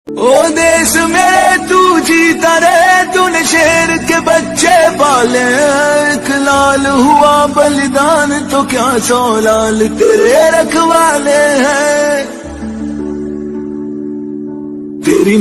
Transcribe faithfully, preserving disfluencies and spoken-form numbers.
ओ देश मेरे तू जीता रहे, तूने शेर के बच्चे पाले। एक लाल हुआ बलिदान तो क्या सौ लाल तेरे रखवाले।